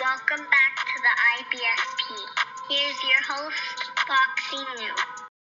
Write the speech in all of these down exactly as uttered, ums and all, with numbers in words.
Welcome back to the I B F P. Here's your host, Boxing News.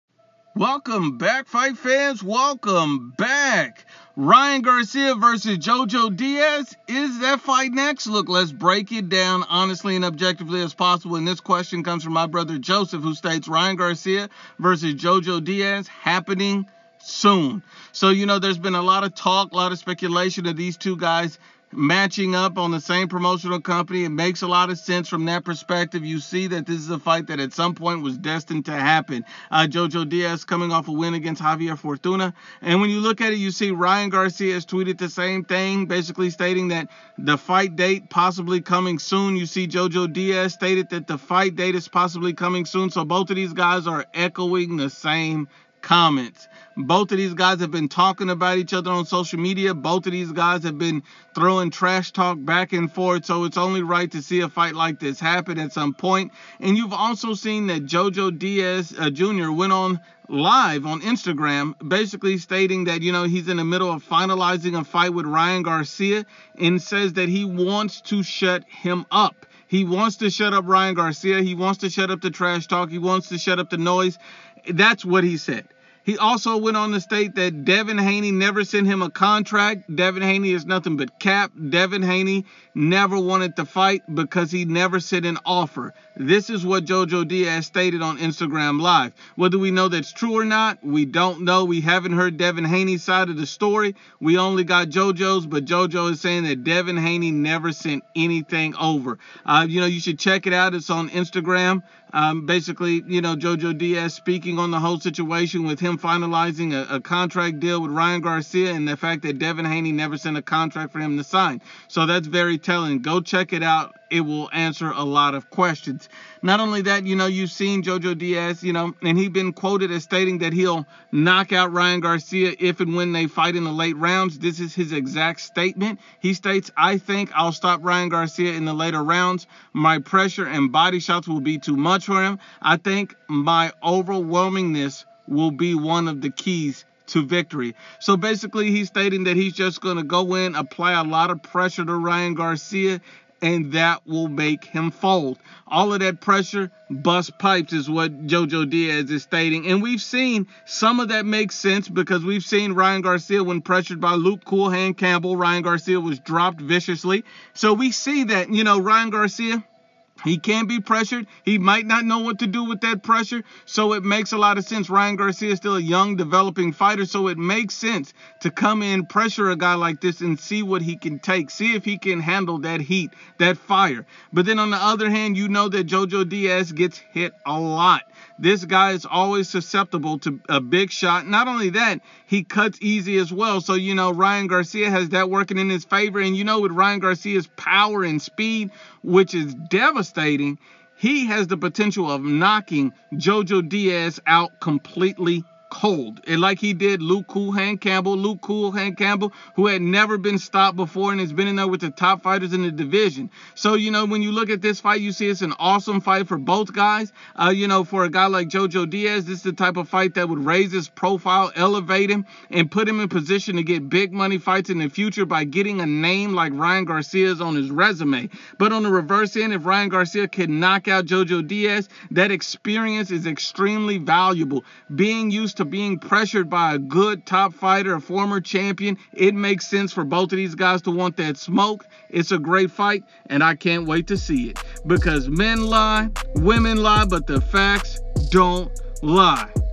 Welcome back, fight fans. Welcome back. Ryan Garcia versus Jo Jo Diaz. Is that fight next? Look, let's break it down honestly and objectively as possible. And this question comes from my brother Joseph, who states Ryan Garcia versus Jo Jo Diaz happening soon. So, you know, there's been a lot of talk, a lot of speculation of these two guys matching up on the same promotional company. It makes a lot of sense from that perspective. You see that this is a fight that at some point was destined to happen. Uh, Jo Jo Diaz coming off a win against Javier Fortuna. And when you look at it, you see Ryan Garcia has tweeted the same thing, basically stating that the fight date possibly coming soon. You see Jo Jo Diaz stated that the fight date is possibly coming soon. So both of these guys are echoing the same comments. Both of these guys have been talking about each other on social media. Both of these guys have been throwing trash talk back and forth. So it's only right to see a fight like this happen at some point. And you've also seen that Jo Jo Diaz uh, Junior went on live on Instagram, basically stating that, you know, he's in the middle of finalizing a fight with Ryan Garcia and says that he wants to shut him up. He wants to shut up Ryan Garcia. He wants to shut up the trash talk. He wants to shut up the noise. That's what he said. He also went on to state that Devin Haney never sent him a contract. Devin Haney is nothing but cap. Devin Haney never wanted to fight because he never sent an offer. This is what Jo Jo Diaz stated on Instagram Live. Whether we know that's true or not, we don't know. We haven't heard Devin Haney's side of the story. We only got JoJo's, but JoJo is saying that Devin Haney never sent anything over. Uh, you know, you should check it out. It's on Instagram. Um, basically, you know, Jo Jo Diaz speaking on the whole situation with him finalizing a, a contract deal with Ryan Garcia and the fact that Devin Haney never sent a contract for him to sign. So that's very telling. Go check it out. It will answer a lot of questions. Not only that, you know, you've seen Jo Jo Diaz, you know, and he's been quoted as stating that he'll knock out Ryan Garcia if and when they fight in the late rounds. This is his exact statement. He states, I think I'll stop Ryan Garcia in the later rounds. My pressure and body shots will be too much for him. I think my overwhelmingness will be one of the keys to victory. So basically, he's stating that he's just going to go in, apply a lot of pressure to Ryan Garcia, and that will make him fold. All of that pressure, bust pipes, is what Jo Jo Diaz is stating. And we've seen some of that make sense because we've seen Ryan Garcia, when pressured by Luke Cool Hand Campbell, Ryan Garcia was dropped viciously. So we see that, you know, Ryan Garcia, he can be pressured. He might not know what to do with that pressure. So it makes a lot of sense. Ryan Garcia is still a young, developing fighter. So it makes sense to come in, pressure a guy like this and see what he can take. See if he can handle that heat, that fire. But then on the other hand, you know that Jo Jo Diaz gets hit a lot. This guy is always susceptible to a big shot. Not only that, he cuts easy as well. So, you know, Ryan Garcia has that working in his favor. And, you know, with Ryan Garcia's power and speed, which is devastating, he has the potential of knocking Jo Jo Diaz out completely cold. And like he did Luke Cool Hand Campbell, Luke Cool Hand Campbell, who had never been stopped before and has been in there with the top fighters in the division. So, you know, when you look at this fight, you see it's an awesome fight for both guys. Uh, you know, for a guy like Jo Jo Diaz, this is the type of fight that would raise his profile, elevate him, and put him in position to get big money fights in the future by getting a name like Ryan Garcia's on his resume. But on the reverse end, if Ryan Garcia can knock out Jo Jo Diaz, that experience is extremely valuable. Being used to being pressured by a good top fighter, a former champion, it makes sense for both of these guys to want that smoke. It's a great fight, and I can't wait to see it. Because men lie, women lie, but the facts don't lie.